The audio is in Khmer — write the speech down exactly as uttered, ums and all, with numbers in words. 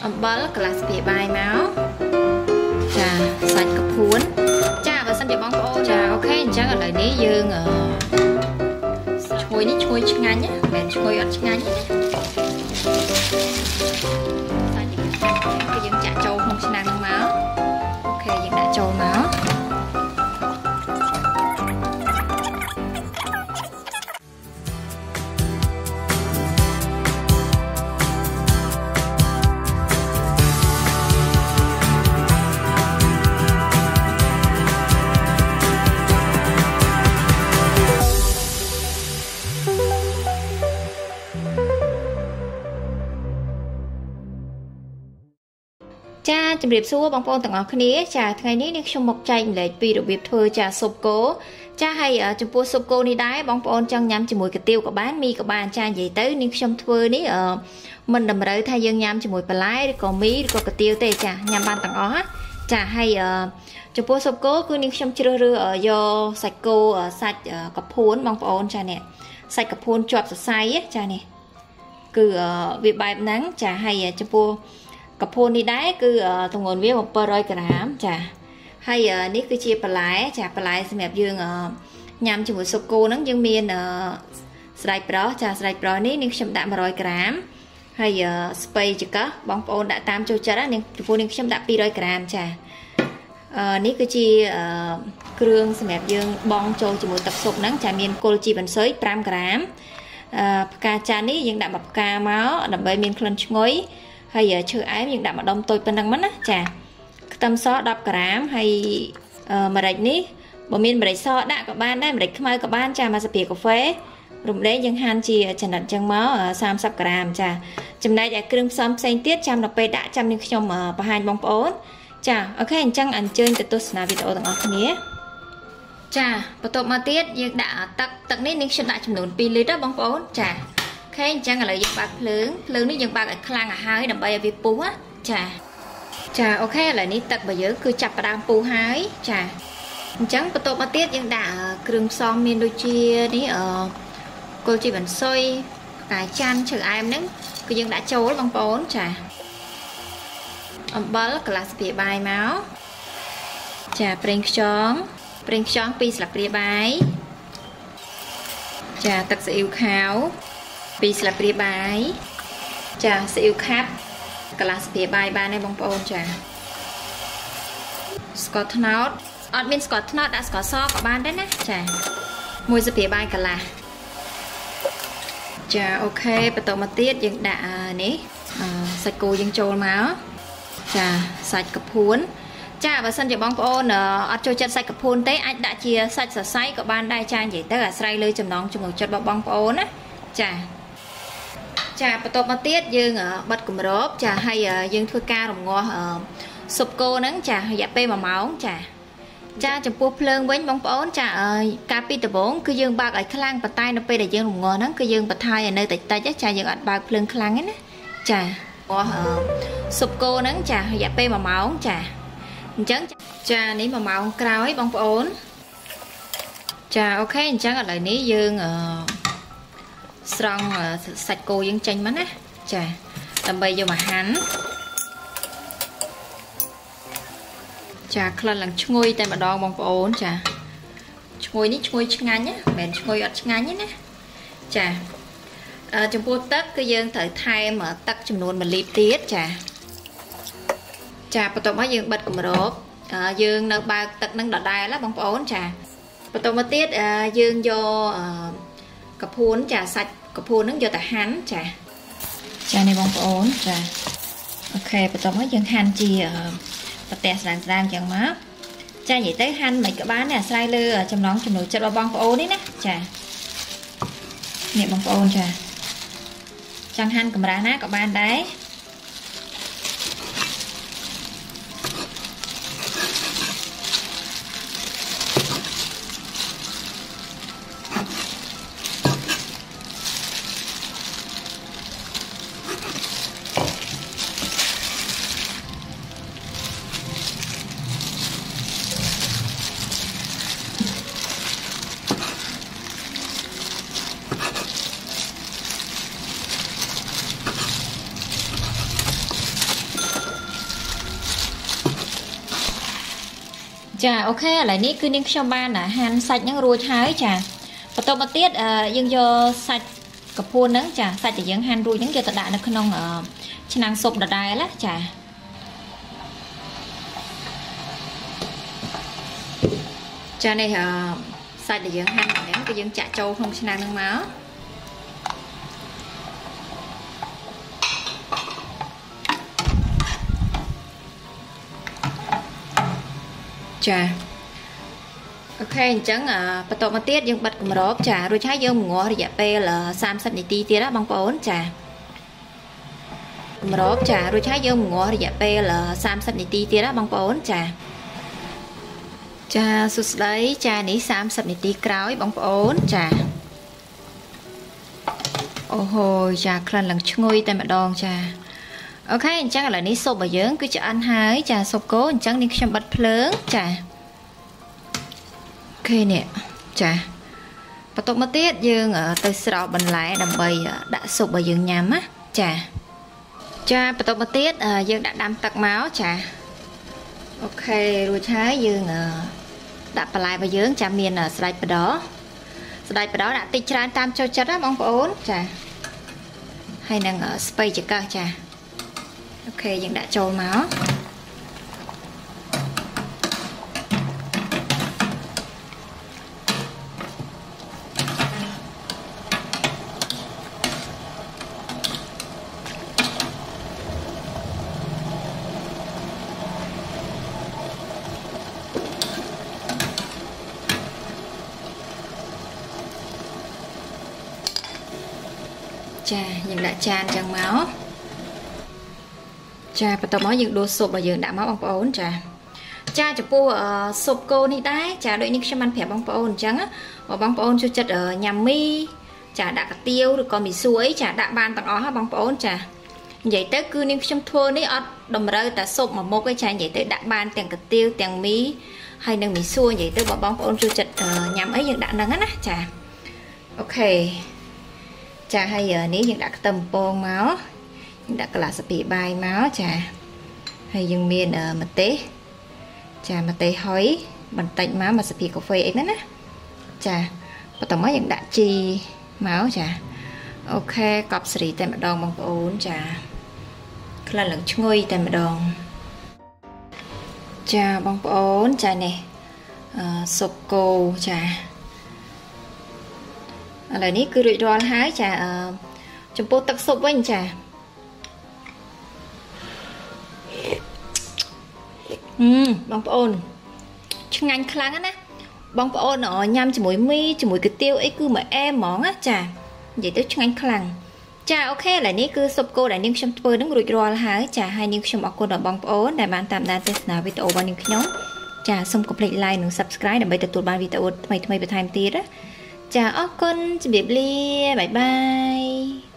អំបិលកន្លះស្ពាយបាយមកចាសាច់កពួនចាបើសិនជាបងប្អូនចាអូខេអញ្ចឹងឥឡូវនេះយើងឈ្ងុយនេះឈ្ងុយឆ្ងាញ់ណាមិនមែនឈ្ងុយអត់ឆ្ងាញ់ទេសាច់នេះគឺយើងចាក់ចូលក្នុងឆ្នាំងហ្នឹងមកអូខេយើងដាក់ចូលមកចាជំរាបសួរបងប្អូនទាំងអស់គ្នាចាថ្ងៃនេះនេះខ្ញុំមកចែកម្លែកពីរបៀបធ្វើចាស៊ុបគោចាហើយចំពោះស៊ុបគោនេះដែរបងប្អូនចង់ញ៉ាំជាមួយកាទៀវក៏បានមីក៏បានចានិយាយទៅនេះខ្ញុំធ្វើនេះមិនតម្រូវថាយើងញ៉ាំជាមួយបន្លែឬក៏មីឬក៏កាទៀវទេចាញ៉ាំបានទាំងអស់ចាហើយចំពោះស៊ុបគោគឺនេះខ្ញុំជ្រើសរើសយកសាច់គោសាច់កភួនបងប្អូនចានេះសាច់កភួនជាប់សរសៃចានេះគឺវាបែបហ្នឹងចាហើយចំពោះកភួននេះដែរគឺទម្ងន់វាbảy trămក្រាមចាហើយនេះគឺជាបន្លែចាបន្លែសម្រាប់យើងញ៉ាំជាមួយស៊ុបគោហ្នឹងយើងមានស្រាយប្រោះចាស្រាយប្រោះនេះនេះខ្ញុំដាក់một trămក្រាមហើយស្ពៃចង្កឹះបងប្អូនដាក់តាមចូលចិត្តណានេះចំពោះនេះខ្ញុំដាក់two hundredក្រាមចានេះគឺជាគ្រឿងសម្រាប់យើងបងចូលជាមួយទឹកស៊ុបហ្នឹងចាមានគល់ជីបន្សុយfiveក្រាមផ្កាចាន់នេះយើងដាក់មួយផ្កាមកដើម្បីមានក្លិនឈ្ងុយហើយឈើអែមយើងដាក់ម្ដុំតូចប៉ុណ្ណឹងមកណាចាខ្ទឹមសtenក្រាមហើយម្រេចនេះបើមានម្រេចសដាក់ក៏បានដែរម្រេចខ្មៅក៏បានចាមួយស្លាបព្រាកាហ្វេរំដេងយើងហាន់ជាចំណិតចឹងមកthirtyក្រាមចាចំណែកឯគ្រឿងផ្សំផ្សេងទៀតចាំដល់ពេលដាក់ចាំនេះខ្ញុំបង្ហាញបងប្អូនចាអូខេអញ្ចឹងអញ្ជើញទៅទស្សនាវីដេអូទាំងអស់គ្នាចាបន្ទាប់មកទៀតយើងដាក់ទឹកទឹកនេះនេះខ្ញុំដាក់ចំនួនtwoលីត្របងប្អូនចាអូខេអញ្ចឹងឥឡូវយើងបើកភ្លើងភ្លើងនេះយើងបើកឲ្យខ្លាំងឲ្យហើយដើម្បីឲ្យវាពុះចាចាអូខេឥឡូវនេះទឹករបស់យើងគឺចាប់ផ្ដើមពុះហើយចាអញ្ចឹងបន្ទាប់មកទៀតយើងដាក់គ្រឿងផ្សំមានដូចជានេះអឺគល់ជីបន្សុយផ្កាច័ន្ទឈើអែមហ្នឹងគឺយើងដាក់ចូលបងប្អូនចាអំបិលកន្លះស្ពាយបាយមកចាប្រេងខ្យងប្រេងខ្យងtwoស្លាបព្រាបាយចាទឹកស៊ីអ៊ីវខាវtwoស្លាបព្រាបាយចាស៊ីអ៊ីវខាប់កន្លះស្ពាយបាយបានទេបងប្អូនចាស្ករត្នោតអត់មានស្ករត្នោតដាក់ស្ករសក៏បានដែរណាចាមួយស្ពាយបាយកន្លះចាអូខេបន្តមកទៀតយើងដាក់នេះសាច់គោយើងចូលមកចាសាច់កភួនចាបើសិនជាបងប្អូនអត់ចូលចិត្តសាច់កភួនទេអាចដាក់ជាសាច់សរសៃក៏បានដែរចានិយាយទៅអាស្រ័យលើចំណង់ចំណូលចិត្តរបស់បងប្អូនណាចាចាបន្ទាប់មកទៀតយើងបិទគម្របចាហើយយើងធ្វើការរំងាស់ស៊ុបគោហ្នឹងចារយៈពេលoneម៉ោងចាចាចំពោះភ្លើងវិញបងប្អូនចាការពីដំបូងគឺយើងបើកឲ្យខ្លាំងប៉ុន្តែនៅពេលដែលយើងរំងាស់ហ្នឹងគឺយើងបន្ថយឲ្យនៅតិចតិចចាយើងអត់បើកភ្លើងខ្លាំងទេណាចាស៊ុបគោហ្នឹងចារយៈពេលoneម៉ោងចាអញ្ចឹងចានេះoneម៉ោងក្រោយបងប្អូនចាអូខេអញ្ចឹងឥឡូវនេះយើងស្រង់សាច់គោយើងចេញមកណាចាដើម្បីយកមកហាន់ចាក្លិនឡើងឈ្ងុយតែម្ដងបងប្អូនចាឈ្ងុយនេះឈ្ងុយឆ្ងាញ់ណាមិនមែនឈ្ងុយអត់ឆ្ងាញ់ទេណាចាចំពោះទឹកគឺយើងត្រូវថែមទឹកចំនួនoneលីត្រទៀតចាចាបន្ទាប់មកយើងបិទគម្របយើងនៅបើកទឹកនឹងដដែលណាបងប្អូនចាបន្ទាប់មកទៀតយើងយកកភួនចាសាច់កភួនហ្នឹងយកទៅហាន់ចាចានេះបងប្អូនចាអូខេបន្ទាប់មកយើងហាន់ជាប្រទេសស្រាងស្រាងចឹងមកចានិយាយទៅហាន់មិនក៏បានដែរអាស្រ័យលើចំណង់ចំណូលចិត្តរបស់បងប្អូននេះណាចានេះបងប្អូនចាចង់ហាន់កម្រាស់ណាក៏បានដែរចាអូខេឥឡូវនេះគឺនាងខ្ញុំបានហាន់សាច់ហ្នឹងរួចហើយចាបន្តមកទៀតយើងយកសាច់កពួនហ្នឹងចាសាច់ដែលយើងហាន់រួចហ្នឹងយកទៅដាក់នៅក្នុងឆ្នាំងស៊ុបដដែលណាចាចានេះសាច់ដែលយើងហាន់ហ្នឹងគឺយើងចាក់ចូលក្នុងឆ្នាំងហ្នឹងមកចាអូខេអញ្ចឹងបន្តមកទៀតយើងបិទគម្របចារួចហើយយើងងាស់រយៈពេលសាមសិបនាទីទៀតណាបងប្អូនចាគម្របចារួចហើយយើងងាស់រយៈពេលសាមសិបនាទីទៀតណាបងប្អូនចាចាសួស្តីចានេះសាមសិបនាទីក្រោយបងប្អូនចាអូហូចាក្លិនឡើងឈ្ងុយតែម្ដងចាអូខេអញ្ចឹងឥឡូវនេះស៊ុបរបស់យើងគឺឆ្អិនហើយចាស៊ុបគោអញ្ចឹងនេះខ្ញុំបិទភ្លើងចាអូខេនេះចាបន្ទាប់មកទៀតយើងទៅស្រោបបន្លែដើម្បីដាក់ស៊ុបឲ្យយើងញ៉ាំណាចាចាបន្ទាប់មកទៀតយើងដាក់ដាំទឹកមកចាអូខេរួចហើយយើងដាក់បន្លែរបស់យើងចាមានស្ដេចបដស្ដេចបដដាក់តិចច្រើនតាមចូលចិត្តណាបងប្អូនចាហើយនឹងស្ពៃចង្កឹះចាអូខេយើងដាក់ចូលមកចាយើងដាក់ចានចឹងមកចាបន្តមកយើងដួសស៊ុបរបស់យើងដាក់មកបងប្អូនចាចាចំពោះស៊ុបគោនេះដែរចាដូចនេះខ្ញុំបានប្រាប់បងប្អូនអញ្ចឹងបើបងប្អូនចូលចិត្តញ៉ាំមីចាដាក់កាទៀវឬក៏មីសួរអីចាដាក់បានទាំងអស់ហ៎បងប្អូនចានិយាយទៅគឺនាងខ្ញុំធ្វើនេះអត់តម្រូវតែស៊ុបមួយមុខទេចានិយាយទៅដាក់បានទាំងកាទៀវទាំងមីហើយនឹងមីសួរនិយាយទៅបើបងប្អូនចូលចិត្តញ៉ាំអីយើងដាក់ហ្នឹងណាចាអូខេចាហើយនេះយើងដាក់ខ្ទឹមពងមកយើងដាក់កន្លះស្ពាយបាយមកចាហើយយើងមានម្ទេសចាម្ទេសហុយបន្តិចមកមួយស្ពាយកាហ្វេអីហ្នឹងណាចាបន្តមកយើងដាក់ជីមកចាអូខេកប់សេរីតែម្ដងបងប្អូនចាក្លិនឡើងឈ្ងុយតែម្ដងចាបងប្អូនចានេះស៊ុបគោចាឥឡូវនេះគឺរួចរាល់ហើយចាចំពោះទឹកស៊ុបវិញចាហឹមបងប្អូនឆ្ងាញ់ខ្លាំងណាស់បងប្អូនញ៉ាំជាមួយមីជាមួយគុយទាវអីគឺមកអែមហ្មងណាចានិយាយទៅឆ្ងាញ់ខ្លាំងចាអូខេឥឡូវនេះគឺស៊ុបគោដែលនាងខ្ញុំធ្វើនឹងរួចរាល់ហើយចាហើយនាងខ្ញុំអរគុណដល់បងប្អូនដែលបានតាមដានទស្សនាវីដេអូរបស់នាងខ្ញុំចាសូមកុំភ្លេច like និង subscribe ដើម្បីទទួលបានវីដេអូថ្មីៗបន្ថែមទៀតណាចាអរគុណជម្រាបលាបាយបាយ